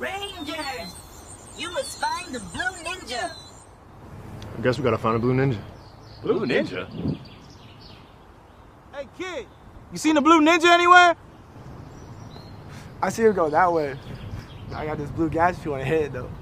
Rangers! You must find the Blue Ninja! I guess we gotta find a Blue Ninja. Blue Ninja? Hey kid, you seen the Blue Ninja anywhere? I see her go that way. I got this blue gas if you want to hit it though.